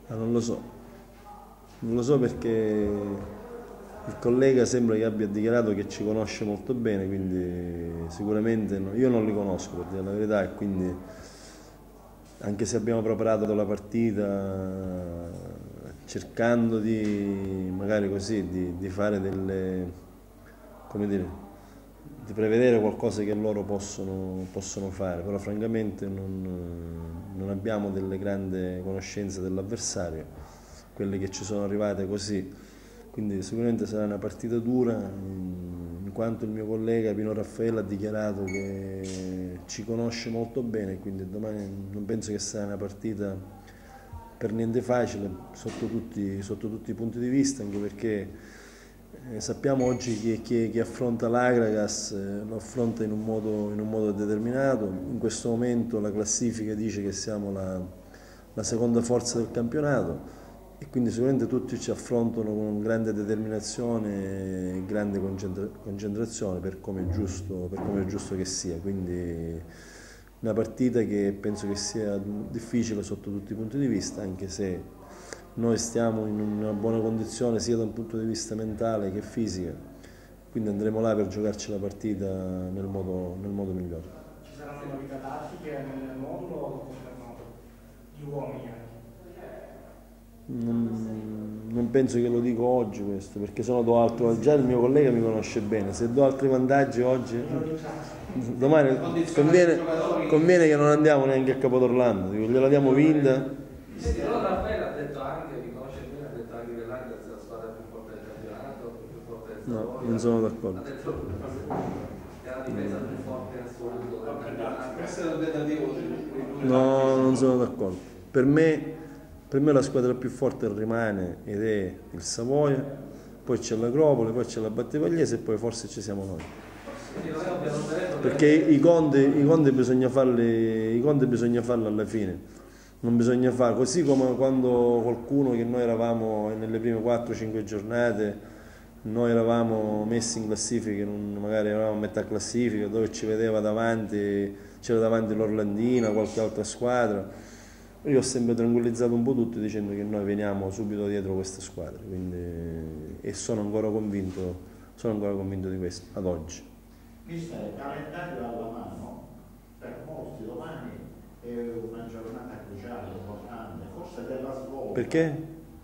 Non lo so, non lo so perché il collega sembra che abbia dichiarato che ci conosce molto bene, quindi sicuramente io non li conosco per dire la verità e quindi anche se abbiamo preparato la partita cercando di magari così di fare delle, come dire, di prevedere qualcosa che loro possono fare, però francamente non abbiamo delle grandi conoscenze dell'avversario, quelle che ci sono arrivate così, quindi sicuramente sarà una partita dura, in quanto il mio collega Pino Raffaele ha dichiarato che ci conosce molto bene, quindi domani non penso che sarà una partita per niente facile sotto tutti i punti di vista, anche perché sappiamo oggi chi affronta l'Agragas lo affronta in un modo determinato. In questo momento la classifica dice che siamo la seconda forza del campionato e quindi sicuramente tutti ci affrontano con grande determinazione e grande concentrazione per come è giusto che sia. Quindi una partita che penso che sia difficile sotto tutti i punti di vista, anche se noi stiamo in una buona condizione sia da un punto di vista mentale che fisica, quindi andremo là per giocarci la partita nel modo migliore. Ci saranno novità tattiche nel modulo o confermato? Gli uomini anche? Non penso che lo dico oggi questo, perché se no do altro, già il mio collega mi conosce bene, se do altri vantaggi oggi, domani conviene che non andiamo neanche a Capodorlando, dico, gliela diamo vinta. Senti, allora Raffaele ha detto anche, vi conosce bene, ha detto anche che l'Ajax è la squadra più forte del campionato, più forte del No, Savoia. non sono d'accordo. Ha detto che è la difesa più forte in assoluto del campionato. Questo è il tentativo. No, non sono d'accordo. Per me la squadra più forte rimane ed è il Savoia, poi c'è l'Agropoli, poi c'è la Battipagliese e poi forse ci siamo noi. Perché i conti bisogna farli alla fine. Non bisogna fare così come quando qualcuno che noi eravamo nelle prime 4-5 giornate, noi eravamo messi in classifica, magari eravamo a metà classifica, dove ci vedeva davanti, c'era davanti l'Orlandina, qualche altra squadra. Io ho sempre tranquillizzato un po' tutti dicendo che noi veniamo subito dietro queste squadre, quindi, e sono ancora convinto di questo, ad oggi. Mister, il calendario alla mano, per molti domani è una giornata cruciale, importante, forse della svolta. Perché?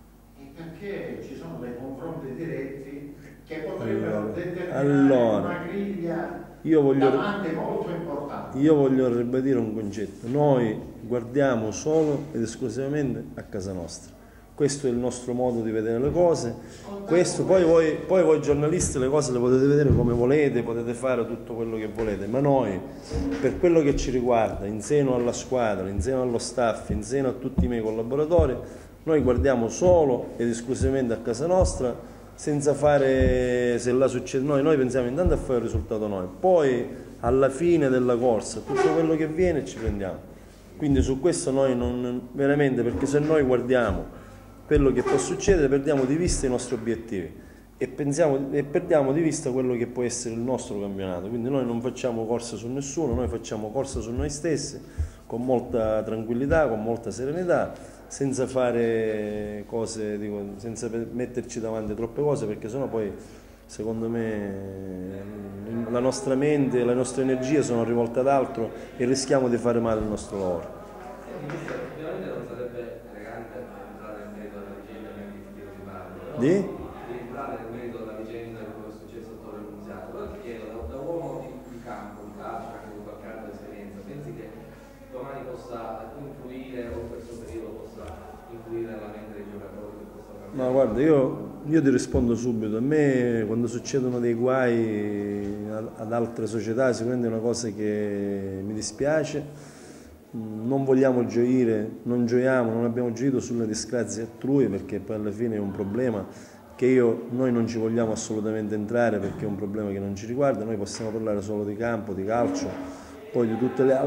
Perché ci sono dei confronti diretti che potrebbero determinare una griglia davanti molto importante. Io voglio ribadire un concetto, noi guardiamo solo ed esclusivamente a casa nostra. Questo è il nostro modo di vedere le cose. Questo, poi voi giornalisti le cose le potete vedere come volete, potete fare tutto quello che volete, ma noi, per quello che ci riguarda, in seno alla squadra, in seno allo staff, in seno a tutti i miei collaboratori, noi guardiamo solo ed esclusivamente a casa nostra, senza fare se là succede noi pensiamo intanto a fare il risultato noi, poi alla fine della corsa tutto quello che viene ci prendiamo. Quindi su questo noi non veramente, perché se noi guardiamo quello che può succedere perdiamo di vista i nostri obiettivi e perdiamo di vista quello che può essere il nostro campionato. Quindi noi non facciamo corsa su nessuno, noi facciamo corsa su noi stessi con molta tranquillità, con molta serenità, senza fare cose, senza metterci davanti troppe cose, perché sennò poi secondo me la nostra mente e le nostre energie sono rivolte ad altro e rischiamo di fare male il nostro lavoro. Ovviamente non sarebbe elegante entrare nel merito della vicenda neanche di tiro di parlo. Di entrare nel merito della vicenda di quello che è successo a Torre Annunziata. Però ti chiedo, da uomo di campo, di calcio, anche con qualche altra esperienza, pensi che domani possa influire o in questo periodo possa influire nella mente dei giocatori che questo campionato? Ma guarda, io ti rispondo subito. A me quando succedono dei guai ad altre società sicuramente è una cosa che mi dispiace. Non vogliamo gioire, non gioiamo, non abbiamo gioito sulle disgrazie altrui, perché poi alla fine è un problema che noi non ci vogliamo assolutamente entrare, perché è un problema che non ci riguarda. Noi possiamo parlare solo di campo, di calcio, poi di tutte le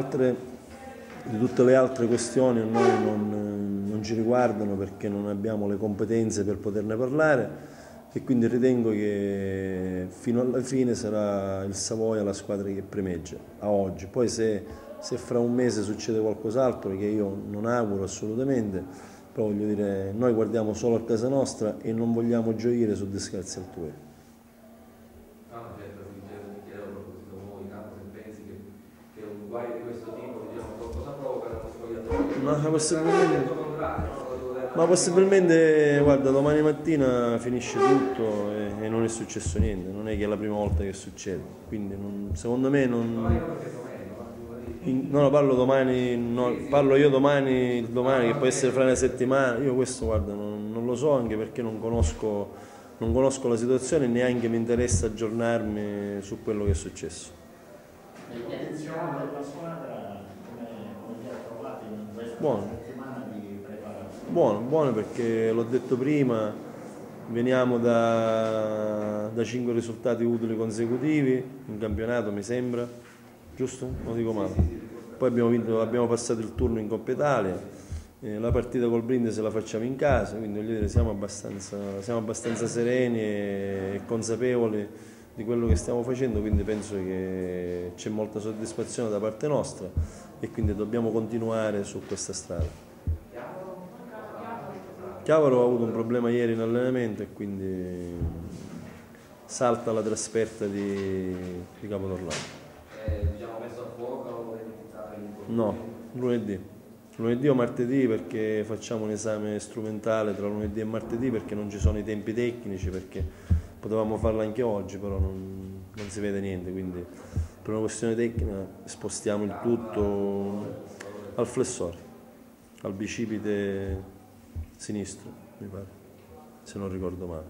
altre questioni a noi non ci riguardano, perché non abbiamo le competenze per poterne parlare, e quindi ritengo che fino alla fine sarà il Savoia la squadra che primeggia a oggi. Poi se fra un mese succede qualcos'altro, che io non auguro assolutamente, però voglio dire, noi guardiamo solo a casa nostra e non vogliamo gioire su discorsi altrui. Certo, mi chiedo a proposito voi, Campo, se pensi che un guaio di questo tipo, diciamo, qualcosa provoca nello spogliatoio? Ma possibilmente, guarda, domani mattina finisce tutto e non è successo niente, non è che è la prima volta che succede, quindi secondo me non... No, parlo domani, parlo io domani, che può essere fra una settimana, io questo guarda non lo so, anche perché non conosco la situazione e neanche mi interessa aggiornarmi su quello che è successo. Le condizioni della squadra come li ha trovati in questa settimana di preparazione? Buono perché l'ho detto prima, veniamo da 5 risultati utili consecutivi in campionato, mi sembra, giusto? Non dico male. Poi abbiamo passato il turno in Coppa Italia, la partita col Brindisi la facciamo in casa, quindi voglio dire, siamo abbastanza sereni e consapevoli di quello che stiamo facendo, quindi penso che c'è molta soddisfazione da parte nostra e quindi dobbiamo continuare su questa strada. Chiavaro ha avuto un problema ieri in allenamento e quindi salta la trasferta di Capodorlando. Diciamo messo a fuoco o No, lunedì o martedì, perché facciamo un esame strumentale tra lunedì e martedì perché non ci sono i tempi tecnici, perché potevamo farlo anche oggi però non si vede niente, quindi per una questione tecnica spostiamo il tutto al flessore, al bicipite sinistro, mi pare, se non ricordo male.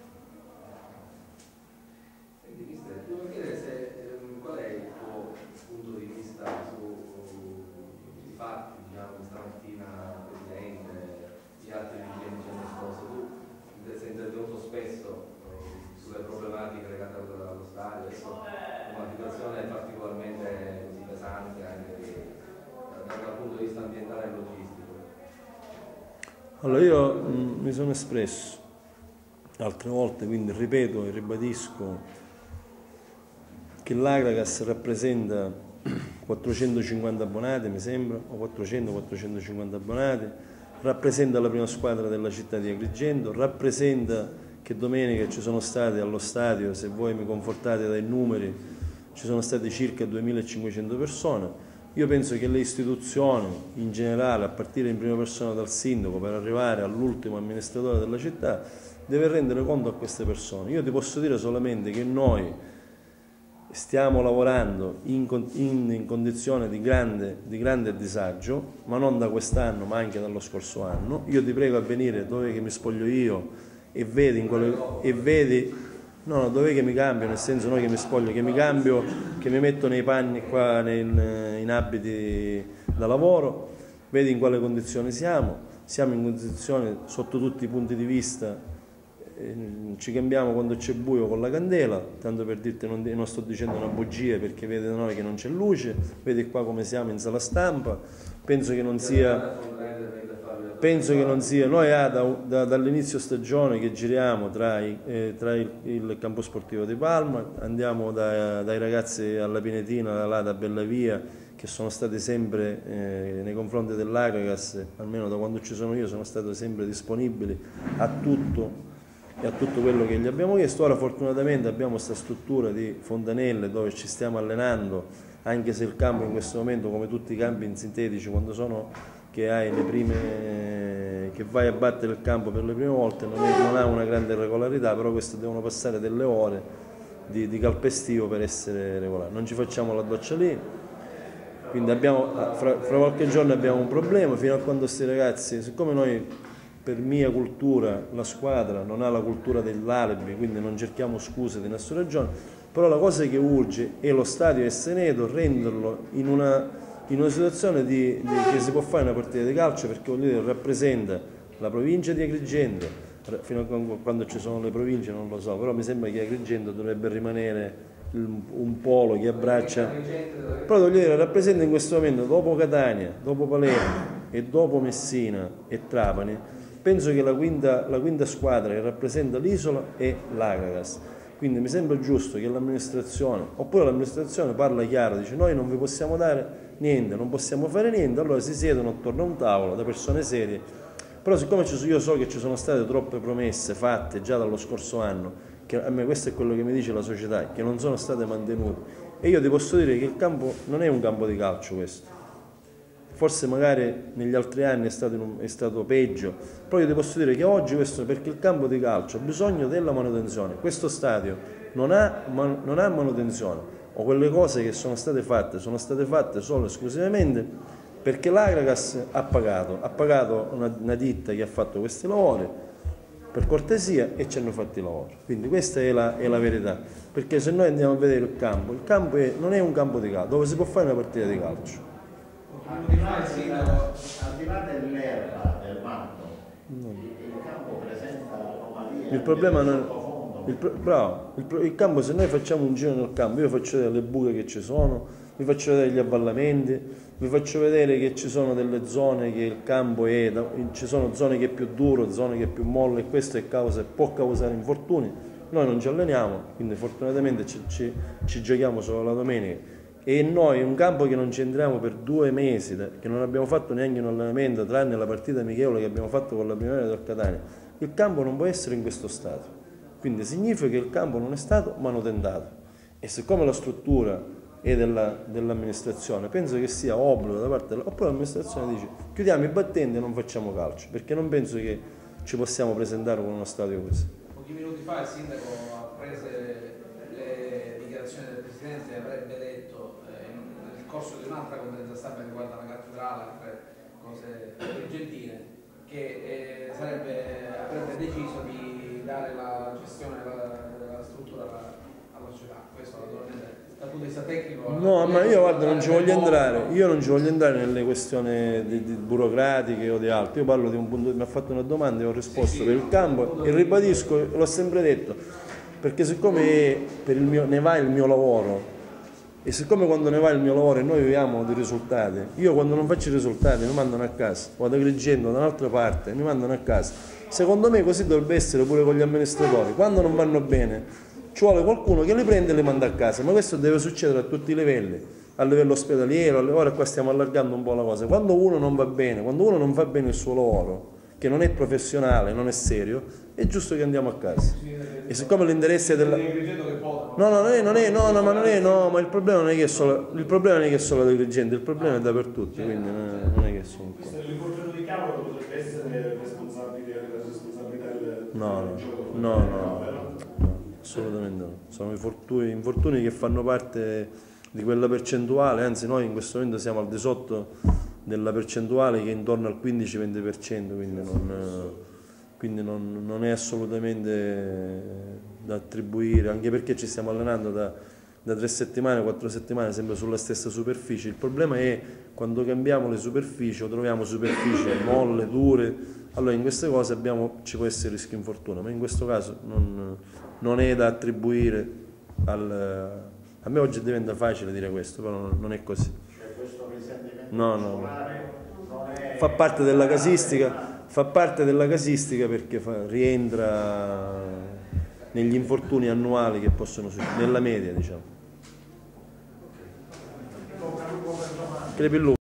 Qual è il tuo punto di vista sui fatti, diciamo, stamattina Presidente, gli altri dirigenti ci hanno esposto, tu sei intervenuto spesso sulle problematiche legate allo stadio, adesso una situazione particolarmente così pesante anche dal punto di vista ambientale e logistico. Allora io mi sono espresso altre volte, quindi ripeto e ribadisco che l'Agragas rappresenta 450 abbonati, mi sembra, o 400-450 abbonati, rappresenta la prima squadra della città di Agrigento, rappresenta che domenica ci sono stati allo stadio, se voi mi confortate dai numeri, ci sono state circa 2500 persone. Io penso che le istituzioni in generale, a partire in prima persona dal sindaco per arrivare all'ultimo amministratore della città, deve rendere conto a queste persone. Io ti posso dire solamente che noi stiamo lavorando in condizione di grande disagio, ma non da quest'anno ma anche dallo scorso anno. Io ti prego a venire dove che mi spoglio io e vedi, dove che mi cambio, nel senso non che mi spoglio, che mi cambio, che mi metto nei panni qua in abiti da lavoro, vedi in quale condizione siamo in condizione sotto tutti i punti di vista. Ci cambiamo quando c'è buio con la candela, tanto per dirti non sto dicendo una bugia perché vede da noi che non c'è luce, vedi qua come siamo in sala stampa, penso che non sia, noi dall'inizio stagione che giriamo tra il campo sportivo di Palma, andiamo dai ragazzi alla Pinetina, là da Bellavia, che sono stati sempre nei confronti dell'Agragas, almeno da quando ci sono io, sono stati sempre disponibili a tutto e a tutto quello che gli abbiamo chiesto. Ora fortunatamente abbiamo questa struttura di fontanelle dove ci stiamo allenando, anche se il campo in questo momento, come tutti i campi in sintetici, quando sono che vai a battere il campo per le prime volte, non ha una grande regolarità, però questo devono passare delle ore di calpestio per essere regolari. Non ci facciamo la doccia lì, quindi fra qualche giorno abbiamo un problema, fino a quando questi ragazzi, siccome noi per mia cultura la squadra non ha la cultura dell'alibi, quindi non cerchiamo scuse di nessuna ragione, però la cosa che urge è lo stadio essere neto, renderlo in una situazione che si può fare una partita di calcio, perché voglio dire, rappresenta la provincia di Agrigento, fino a quando ci sono le province non lo so, però mi sembra che Agrigento dovrebbe rimanere un polo che abbraccia, però voglio dire, rappresenta in questo momento, dopo Catania, dopo Palermo e dopo Messina e Trapani, penso che la quinta squadra che rappresenta l'isola è l'Agragas, quindi mi sembra giusto che l'amministrazione parla chiaro, dice noi non vi possiamo dare niente, non possiamo fare niente, allora si siedono attorno a un tavolo da persone serie, Però siccome io so che ci sono state troppe promesse fatte già dallo scorso anno, che a me questo è quello che mi dice la società, che non sono state mantenute, e io ti posso dire che il campo non è un campo di calcio questo. Forse magari negli altri anni è stato peggio, però io ti posso dire che oggi questo, perché il campo di calcio ha bisogno della manutenzione, questo stadio non ha manutenzione, o quelle cose che sono state fatte solo e esclusivamente perché l'Agragas ha pagato una ditta che ha fatto questi lavori per cortesia e ci hanno fatto i lavori. Quindi questa è la verità, perché se noi andiamo a vedere il campo non è un campo di calcio, dove si può fare una partita di calcio. Al di là dell'erba, del manto, il campo presenta anomalie. Il problema non è... il campo, se noi facciamo un giro nel campo, io faccio vedere le buche che ci sono, vi faccio vedere gli avvallamenti, vi faccio vedere che ci sono delle zone che il campo ci sono zone che è più duro, zone che è più molle, e questo può causare infortuni. Noi non ci alleniamo, quindi fortunatamente ci giochiamo solo la domenica. E noi un campo che non ci entriamo per 2 mesi, che non abbiamo fatto neanche un allenamento, tranne la partita amichevole che abbiamo fatto con la Primavera del Catania, il campo non può essere in questo stato. Quindi significa che il campo non è stato manutentato. E siccome la struttura è dell'amministrazione, penso che sia obbligo da parte oppure l'amministrazione dice chiudiamo i battenti e non facciamo calcio, perché non penso che ci possiamo presentare con uno stadio così. Pochi minuti fa il sindaco ha preso le dichiarazioni del Presidente e avrebbe detto nel corso di un'altra conferenza stampa che riguarda la cattedrale, altre cose gentile, che avrebbe deciso di dare la gestione della struttura alla società. Questo naturalmente dal punto di vista tecnico. No, ma io guarda, non ci voglio entrare nelle questioni burocratiche o di altro. Io parlo di un punto, mi ha fatto una domanda e ho risposto per il campo e ribadisco, l'ho sempre detto, perché siccome ne va il mio lavoro, e siccome quando ne va il mio lavoro e noi viviamo di risultati, io quando non faccio i risultati mi mandano a casa, vado a Agrigento da un'altra parte, mi mandano a casa. Secondo me così dovrebbe essere pure con gli amministratori. Quando non vanno bene ci vuole qualcuno che li prende e li manda a casa, ma questo deve succedere a tutti i livelli, a livello ospedaliero, ora qua stiamo allargando un po' la cosa. Quando uno non va bene, quando uno non fa bene il suo lavoro, che non è professionale, non è serio, è giusto che andiamo a casa. E siccome l'interesse della... ma il problema non è che è solo ad Agrigento, il problema è dappertutto, quindi non è che sono qua. L'infortunio di cavolo potrebbe essere responsabilità del No, assolutamente no. Sono infortuni che fanno parte di quella percentuale, anzi noi in questo momento siamo al di sotto della percentuale che è intorno al 15-20%, quindi non è assolutamente da attribuire, anche perché ci stiamo allenando da 3 settimane, 4 settimane, sempre sulla stessa superficie. Il problema è quando cambiamo le superfici o troviamo superfici molle, dure, allora in queste cose ci può essere rischio infortunio, ma in questo caso non è da attribuire a me oggi diventa facile dire questo, però non è così. No. Fa parte della casistica perché rientra negli infortuni annuali che possono succedere, nella media, diciamo.